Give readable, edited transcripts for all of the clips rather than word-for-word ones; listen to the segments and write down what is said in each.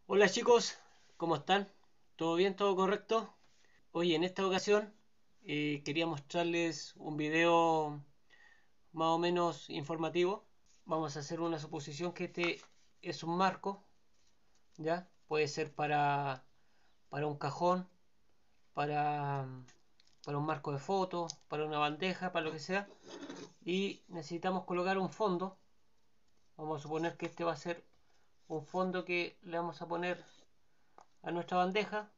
Hola chicos, ¿cómo están? ¿Todo bien? ¿Todo correcto? Hoy en esta ocasión quería mostrarles un video más o menos informativo. Vamos a hacer una suposición que este es un marco, ¿ya? Puede ser para un cajón, para, para un marco de fotos, para una bandeja, para lo que sea. Y necesitamos colocar un fondo. Vamos a suponer que este va a ser un fondo que le vamos a poner a nuestra bandeja.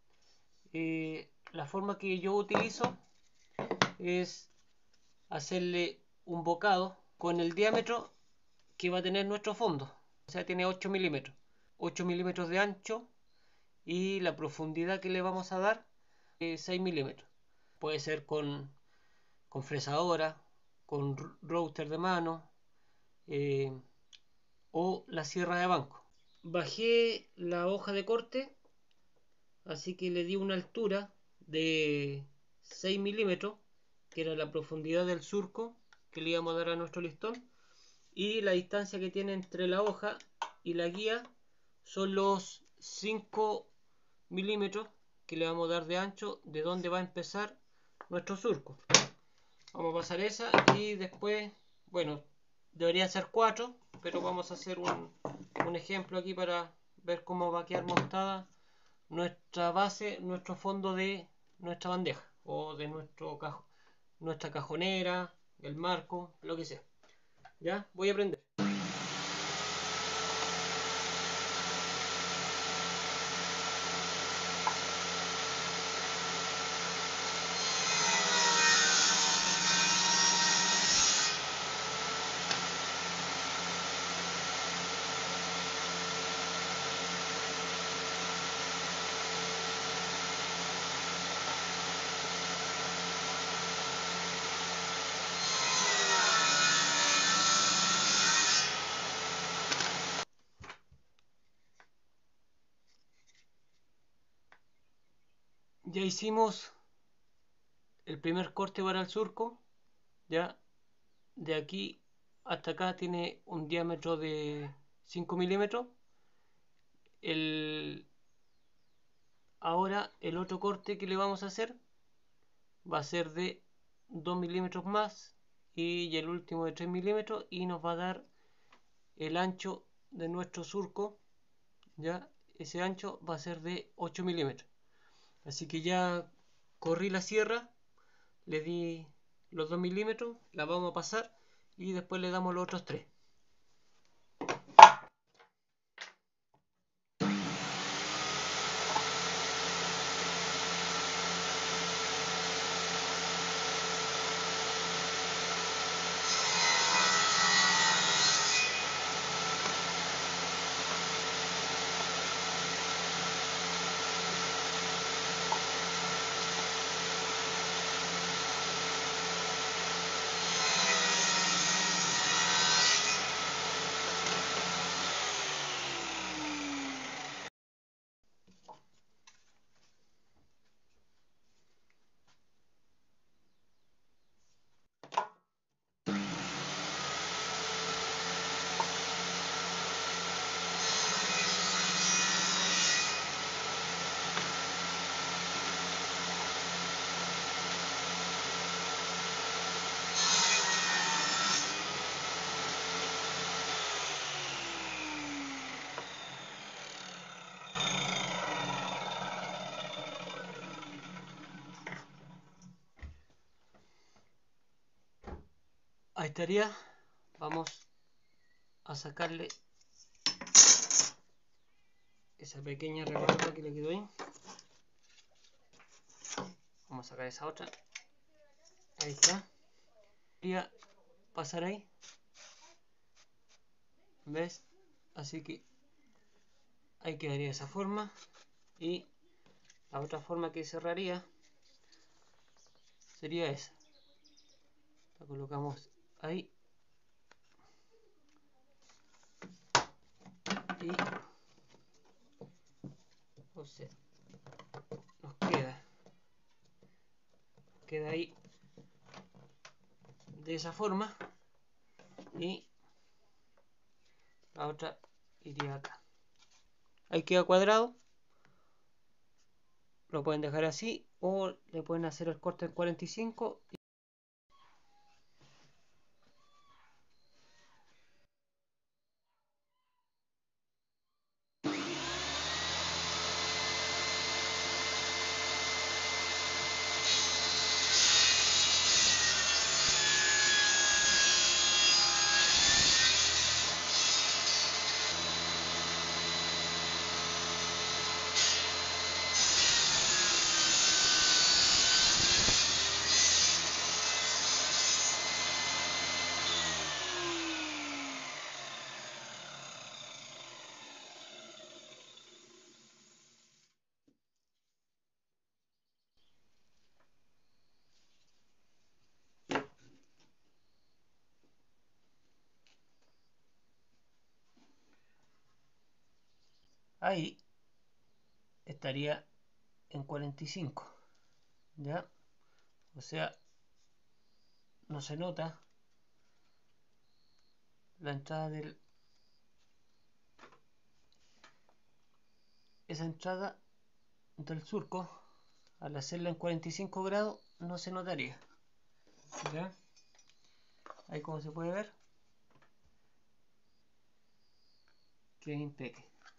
La forma que yo utilizo es hacerle un bocado con el diámetro que va a tener nuestro fondo. O sea, tiene 8 milímetros. 8 milímetros de ancho y la profundidad que le vamos a dar es 6 milímetros. Puede ser con fresadora, con router de mano eh, o la sierra de banco. Bajé la hoja de corte, así que le di una altura de 6 milímetros, que era la profundidad del surco que le íbamos a dar a nuestro listón, y la distancia que tiene entre la hoja y la guía son los 5 milímetros que le vamos a dar de ancho de donde va a empezar nuestro surco. Vamos a pasar esa y después, bueno, deberían ser 4, pero vamos a hacer un ejemplo aquí para ver cómo va a quedar montada nuestra base, nuestro fondo de nuestra bandeja o de nuestra cajonera, el marco, lo que sea. Ya, voy a aprender. Ya hicimos el primer corte para el surco. Ya de aquí hasta acá tiene un diámetro de 5 milímetros. Ahora el otro corte que le vamos a hacer va a ser de 2 milímetros más y el último de 3 milímetros y nos va a dar el ancho de nuestro surco. Ya ese ancho va a ser de 8 milímetros. Así que ya corrí la sierra, le di los 2 milímetros, la vamos a pasar y después le damos los otros 3. Ahí estaría. Vamos a sacarle esa pequeña rebarba que le quedó ahí. Vamos a sacar esa otra. Ahí está. Voy a pasar ahí. ¿Ves? Así que ahí quedaría de esa forma. Y la otra forma que cerraría sería esa. La colocamos ahí. Y o sea, nos queda ahí de esa forma. Y la otra iría acá. Ahí queda cuadrado. Lo pueden dejar así o le pueden hacer el corte en 45. Ahí estaría en 45, ¿ya? O sea, no se nota la entrada esa entrada del surco. Al hacerla en 45 grados no se notaría, ¿ya? Ahí, como se puede ver, que es impeque.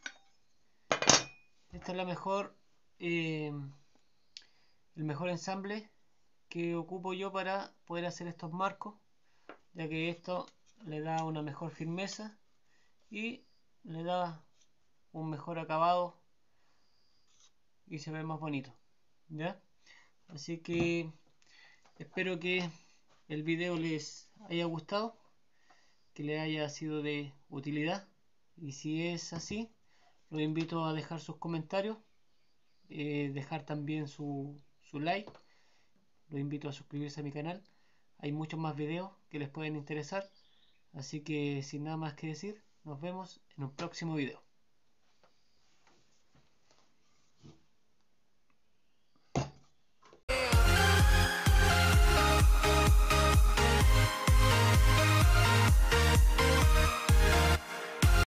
Esta es la mejor, el mejor ensamble que ocupo yo para poder hacer estos marcos, ya que esto le da una mejor firmeza y le da un mejor acabado y se ve más bonito, ¿ya? Así que espero que el video les haya gustado, que les haya sido de utilidad, y si es así, los invito a dejar sus comentarios, dejar también su like. Los invito a suscribirse a mi canal. Hay muchos más videos que les pueden interesar. Así que sin nada más que decir, nos vemos en un próximo video.